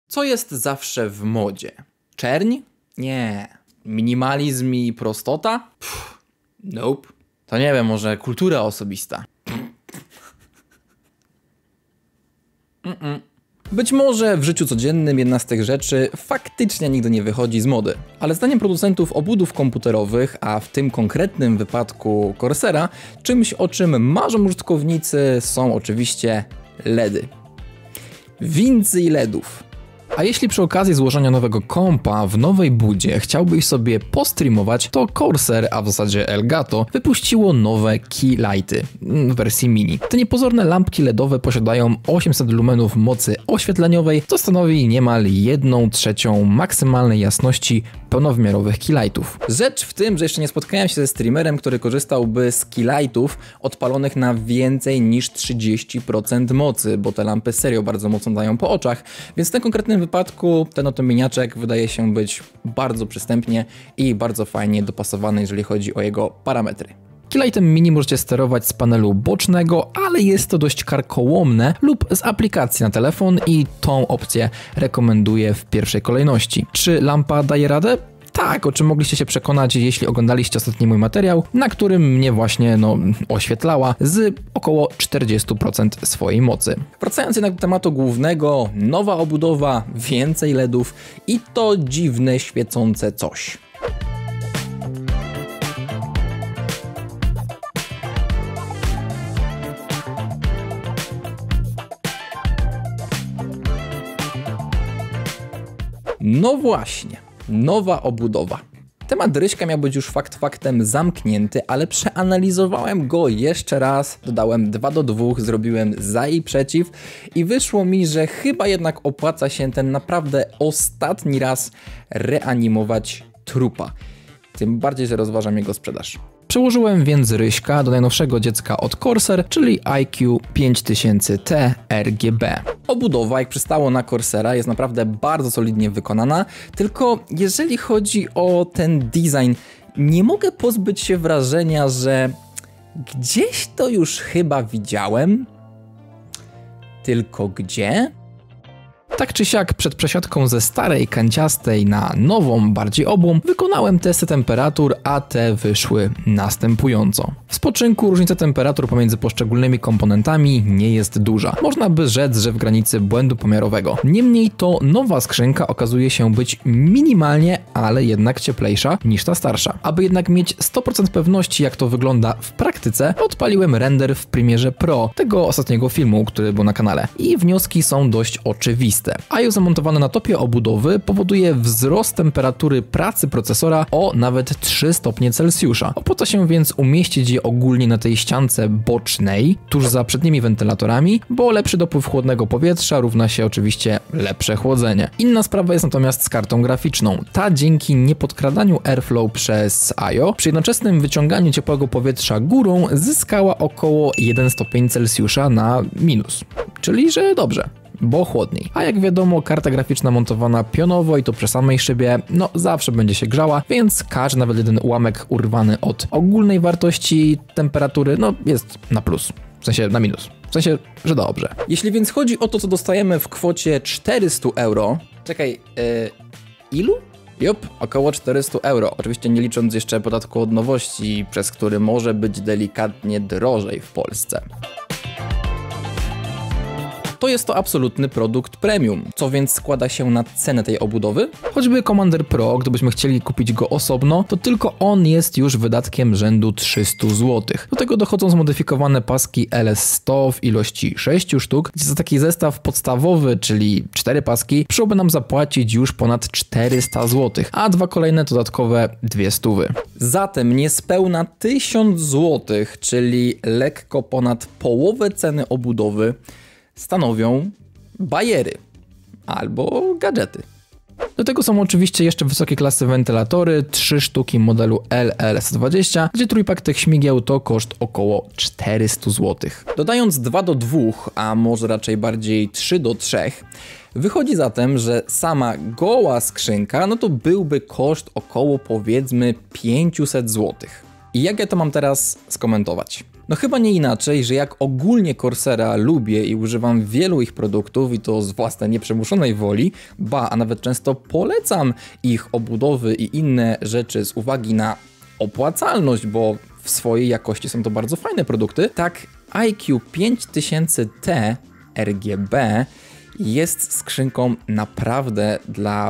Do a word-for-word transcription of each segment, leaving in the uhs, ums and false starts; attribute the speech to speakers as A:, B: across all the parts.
A: Co jest zawsze w modzie? Czerń? Nie. Minimalizm i prostota? Pff, nope. To nie wiem, może kultura osobista. Mm-mm. Być może w życiu codziennym jedna z tych rzeczy faktycznie nigdy nie wychodzi z mody. Ale zdaniem producentów obudów komputerowych, a w tym konkretnym wypadku Corsera, czymś o czym marzą użytkownicy są oczywiście LEDy. Więcej LEDów. A jeśli przy okazji złożenia nowego kompa w nowej budzie chciałbyś sobie postreamować, to Corsair, a w zasadzie Elgato, wypuściło nowe keylighty w wersji mini. Te niepozorne lampki LEDowe posiadają osiemset lumenów mocy oświetleniowej, co stanowi niemal jedną trzecią maksymalnej jasności pełnowymiarowych keylightów. Rzecz w tym, że jeszcze nie spotkałem się ze streamerem, który korzystałby z keylightów odpalonych na więcej niż trzydzieści procent mocy, bo te lampy serio bardzo mocno dają po oczach, więc w tym konkretnym wypadku ten oto miniaczek wydaje się być bardzo przystępnie i bardzo fajnie dopasowany, jeżeli chodzi o jego parametry. Keylightem mini możecie sterować z panelu bocznego, ale jest to dość karkołomne, lub z aplikacji na telefon i tą opcję rekomenduję w pierwszej kolejności. Czy lampa daje radę? Tak, o czym mogliście się przekonać, jeśli oglądaliście ostatni mój materiał, na którym mnie właśnie no, oświetlała z około czterdziestu procent swojej mocy. Wracając jednak do tematu głównego, nowa obudowa, więcej LEDów i to dziwne świecące coś. No właśnie, nowa obudowa. Temat Ryśka miał być już fakt faktem zamknięty, ale przeanalizowałem go jeszcze raz, dodałem dwa do dwóch, zrobiłem za i przeciw i wyszło mi, że chyba jednak opłaca się ten naprawdę ostatni raz reanimować trupa. Tym bardziej, że rozważam jego sprzedaż. Przełożyłem więc Ryśka do najnowszego dziecka od Corsair, czyli I Q pięć tysięcy T R G B. Obudowa, jak przystało na Corsera, jest naprawdę bardzo solidnie wykonana, tylko jeżeli chodzi o ten design, nie mogę pozbyć się wrażenia, że gdzieś to już chyba widziałem, tylko gdzie? Tak czy siak, przed przesiadką ze starej, kanciastej na nową, bardziej obłą, wykonałem testy temperatur, a te wyszły następująco. W spoczynku różnica temperatur pomiędzy poszczególnymi komponentami nie jest duża. Można by rzec, że w granicy błędu pomiarowego. Niemniej to nowa skrzynka okazuje się być minimalnie, ale jednak cieplejsza niż ta starsza. Aby jednak mieć sto procent pewności, jak to wygląda w praktyce, odpaliłem render w Premierze Pro, tego ostatniego filmu, który był na kanale. I wnioski są dość oczywiste. I O zamontowane na topie obudowy powoduje wzrost temperatury pracy procesora o nawet trzy stopnie Celsjusza. Opłaca się więc umieścić je ogólnie na tej ściance bocznej, tuż za przednimi wentylatorami, bo lepszy dopływ chłodnego powietrza równa się oczywiście lepsze chłodzenie. Inna sprawa jest natomiast z kartą graficzną. Ta dzięki niepodkradaniu airflow przez I O przy jednoczesnym wyciąganiu ciepłego powietrza górą zyskała około jeden stopień Celsjusza na minus. Czyli że dobrze, bo chłodniej. A jak wiadomo, karta graficzna montowana pionowo i to przy samej szybie, no zawsze będzie się grzała, więc każdy nawet jeden ułamek urwany od ogólnej wartości temperatury, no jest na plus, w sensie na minus. W sensie, że dobrze. Jeśli więc chodzi o to, co dostajemy w kwocie czterysta euro, czekaj, yy, ilu? Jup, około czterysta euro, oczywiście nie licząc jeszcze podatku od nowości, przez który może być delikatnie drożej w Polsce. To jest to absolutny produkt premium. Co więc składa się na cenę tej obudowy? Choćby Commander Pro, gdybyśmy chcieli kupić go osobno, to tylko on jest już wydatkiem rzędu trzysta złotych. Do tego dochodzą zmodyfikowane paski L S sto w ilości sześciu sztuk, gdzie za taki zestaw podstawowy, czyli cztery paski, przyszłoby nam zapłacić już ponad czterysta złotych, a dwa kolejne dodatkowe dwie stówy. Zatem niespełna tysiąc złotych, czyli lekko ponad połowę ceny obudowy, stanowią bajery albo gadżety. Do tego są oczywiście jeszcze wysokiej klasy wentylatory, trzy sztuki modelu L L sto dwadzieścia, gdzie trójpak tych śmigieł to koszt około czterysta złotych. Dodając dwa do dwóch, a może raczej bardziej trzy do trzech, wychodzi zatem, że sama goła skrzynka, no to byłby koszt około powiedzmy pięćset złotych. I jak ja to mam teraz skomentować? No chyba nie inaczej, że jak ogólnie Corsera lubię i używam wielu ich produktów i to z własnej nieprzymuszonej woli, ba, a nawet często polecam ich obudowy i inne rzeczy z uwagi na opłacalność, bo w swojej jakości są to bardzo fajne produkty, tak I Q pięć tysięcy T R G B jest skrzynką naprawdę dla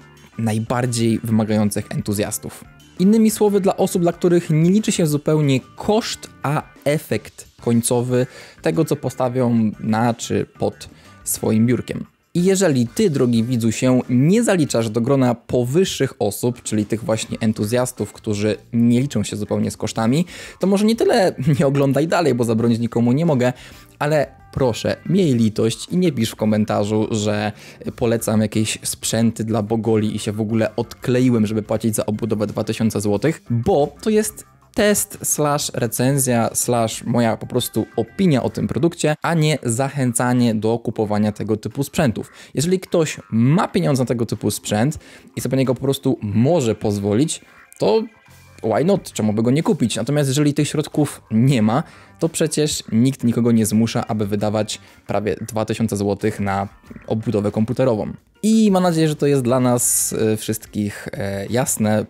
A: najbardziej wymagających entuzjastów. Innymi słowy, dla osób, dla których nie liczy się zupełnie koszt, a efekt końcowy tego, co postawią na czy pod swoim biurkiem. I jeżeli ty, drogi widzu, się nie zaliczasz do grona powyższych osób, czyli tych właśnie entuzjastów, którzy nie liczą się zupełnie z kosztami, to może nie tyle nie oglądaj dalej, bo zabronić nikomu nie mogę, ale proszę, miej litość i nie pisz w komentarzu, że polecam jakieś sprzęty dla bogoli i się w ogóle odkleiłem, żeby płacić za obudowę dwa tysiące złotych, bo to jest test slash recenzja slash moja po prostu opinia o tym produkcie, a nie zachęcanie do kupowania tego typu sprzętów. Jeżeli ktoś ma pieniądze na tego typu sprzęt i sobie na niego po prostu może pozwolić, to why not? Czemu by go nie kupić? Natomiast jeżeli tych środków nie ma, to przecież nikt nikogo nie zmusza, aby wydawać prawie dwa tysiące złotych na obudowę komputerową. I mam nadzieję, że to jest dla nas wszystkich jasne,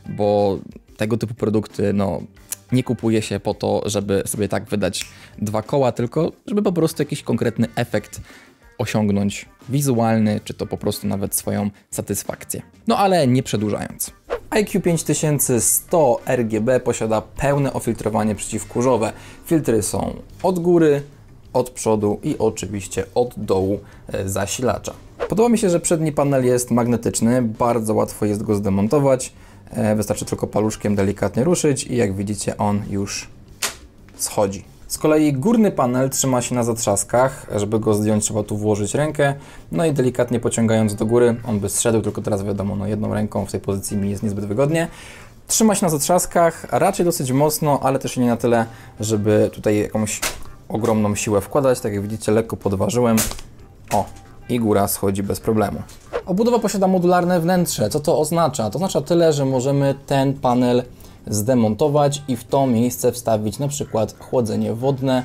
A: bo tego typu produkty, no, nie kupuje się po to, żeby sobie tak wydać dwa koła, tylko żeby po prostu jakiś konkretny efekt osiągnąć, wizualny, czy to po prostu nawet swoją satysfakcję. No ale nie przedłużając. I Q pięć tysięcy sto R G B posiada pełne ofiltrowanie przeciwkurzowe. Filtry są od góry, od przodu i oczywiście od dołu zasilacza. Podoba mi się, że przedni panel jest magnetyczny, bardzo łatwo jest go zdemontować. Wystarczy tylko paluszkiem delikatnie ruszyć i jak widzicie on już schodzi. Z kolei górny panel trzyma się na zatrzaskach, żeby go zdjąć trzeba tu włożyć rękę, no i delikatnie pociągając do góry, on by zszedł, tylko teraz wiadomo, no jedną ręką w tej pozycji mi jest niezbyt wygodnie. Trzyma się na zatrzaskach, raczej dosyć mocno, ale też nie na tyle, żeby tutaj jakąś ogromną siłę wkładać, tak jak widzicie lekko podważyłem, o, i góra schodzi bez problemu. Obudowa posiada modularne wnętrze. Co to oznacza? To oznacza tyle, że możemy ten panel zdemontować i w to miejsce wstawić na przykład chłodzenie wodne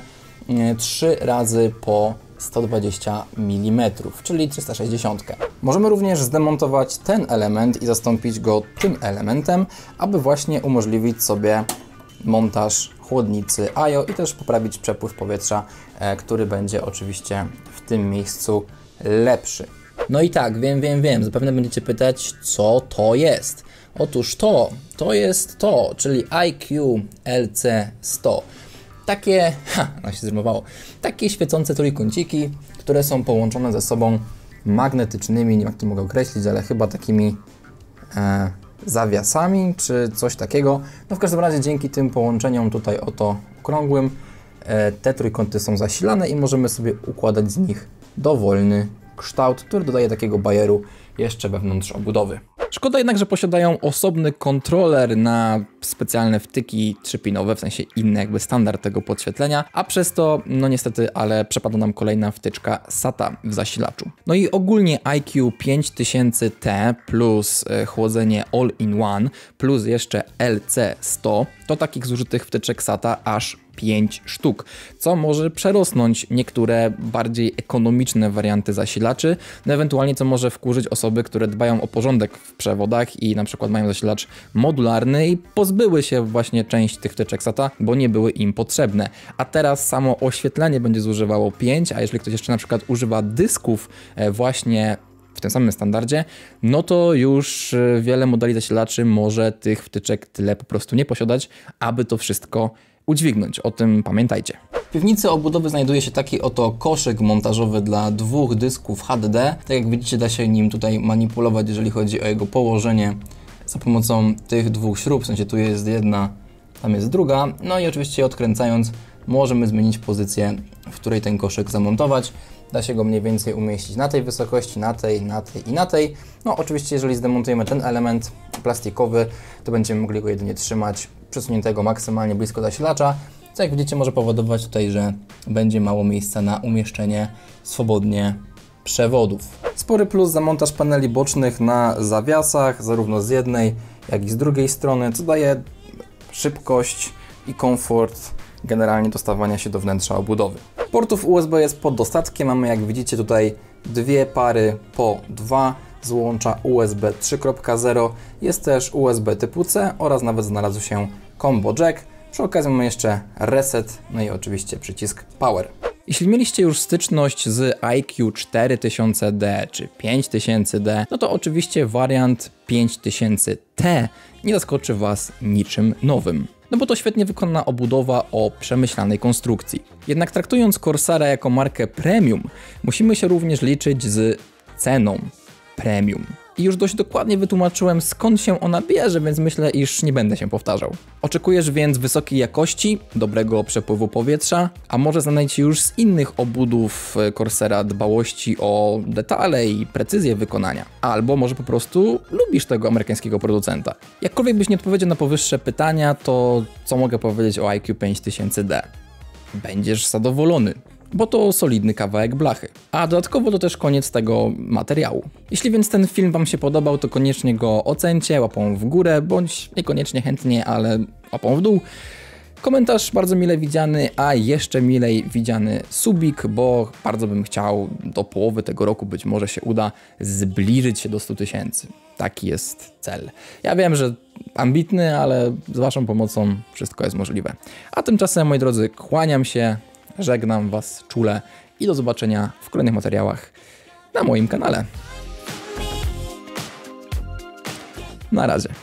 A: trzy razy po sto dwadzieścia milimetrów, czyli trzysta sześćdziesiąt. Możemy również zdemontować ten element i zastąpić go tym elementem, aby właśnie umożliwić sobie montaż chłodnicy A I O i też poprawić przepływ powietrza, który będzie oczywiście w tym miejscu lepszy. No i tak, wiem, wiem, wiem, zapewne będziecie pytać, co to jest. Otóż to, to jest to, czyli I Q L C sto. Takie, ha, no się zrymowało, takie świecące trójkąciki, które są połączone ze sobą magnetycznymi, nie wiem jak to mogę określić, ale chyba takimi e, zawiasami, czy coś takiego. No w każdym razie dzięki tym połączeniom tutaj oto okrągłym, e, te trójkąty są zasilane i możemy sobie układać z nich dowolny kształt, który dodaje takiego bajeru jeszcze wewnątrz obudowy. Szkoda jednak, że posiadają osobny kontroler na specjalne wtyki trzypinowe, w sensie inny jakby standard tego podświetlenia, a przez to, no niestety, ale przepadła nam kolejna wtyczka SATA w zasilaczu. No i ogólnie I Q pięć tysięcy T plus chłodzenie all-in-one plus jeszcze L C sto to takich zużytych wtyczek SATA aż pięć sztuk, co może przerosnąć niektóre bardziej ekonomiczne warianty zasilaczy, no ewentualnie co może wkurzyć osoby, które dbają o porządek w przewodach i na przykład mają zasilacz modularny i pozbyły się właśnie części tych wtyczek SATA, bo nie były im potrzebne. A teraz samo oświetlenie będzie zużywało pięć, a jeżeli ktoś jeszcze na przykład używa dysków właśnie w tym samym standardzie, no to już wiele modeli zasilaczy może tych wtyczek tyle po prostu nie posiadać, aby to wszystko udźwignąć. O tym pamiętajcie. W piwnicy obudowy znajduje się taki oto koszyk montażowy dla dwóch dysków H D D. Tak jak widzicie, da się nim tutaj manipulować, jeżeli chodzi o jego położenie za pomocą tych dwóch śrub, w sensie tu jest jedna, tam jest druga, no i oczywiście odkręcając możemy zmienić pozycję, w której ten koszyk zamontować. Da się go mniej więcej umieścić na tej wysokości, na tej, na tej i na tej. No oczywiście jeżeli zdemontujemy ten element plastikowy, to będziemy mogli go jedynie trzymać przesuniętego maksymalnie blisko zasilacza, co jak widzicie może powodować tutaj, że będzie mało miejsca na umieszczenie swobodnie przewodów. Spory plus za montaż paneli bocznych na zawiasach, zarówno z jednej, jak i z drugiej strony, co daje szybkość i komfort generalnie dostawania się do wnętrza obudowy. Portów U S B jest pod dostatkiem, mamy jak widzicie tutaj dwie pary po dwa złącza U S B trzy kropka zero, jest też U S B typu C oraz nawet znalazł się combo jack. Przy okazji mamy jeszcze reset, no i oczywiście przycisk power. Jeśli mieliście już styczność z I Q cztery tysiące D czy pięć tysięcy D, no to oczywiście wariant pięć tysięcy T nie zaskoczy Was niczym nowym. No bo to świetnie wykonana obudowa o przemyślanej konstrukcji. Jednak traktując Corsara jako markę premium, musimy się również liczyć z ceną premium. I już dość dokładnie wytłumaczyłem, skąd się ona bierze, więc myślę, iż nie będę się powtarzał. Oczekujesz więc wysokiej jakości, dobrego przepływu powietrza, a może znajdziecie już z innych obudów Corsara dbałości o detale i precyzję wykonania. Albo może po prostu lubisz tego amerykańskiego producenta. Jakkolwiek byś nie odpowiedział na powyższe pytania, to co mogę powiedzieć o I Q pięć tysięcy D? Będziesz zadowolony, bo to solidny kawałek blachy. A dodatkowo to też koniec tego materiału. Jeśli więc ten film Wam się podobał, to koniecznie go ocencie łapą w górę, bądź niekoniecznie chętnie, ale łapą w dół. Komentarz bardzo mile widziany, a jeszcze milej widziany subik, bo bardzo bym chciał do połowy tego roku, być może się uda, zbliżyć się do stu tysięcy. Taki jest cel. Ja wiem, że ambitny, ale z Waszą pomocą wszystko jest możliwe. A tymczasem, moi drodzy, kłaniam się, żegnam Was czule i do zobaczenia w kolejnych materiałach na moim kanale. Na razie.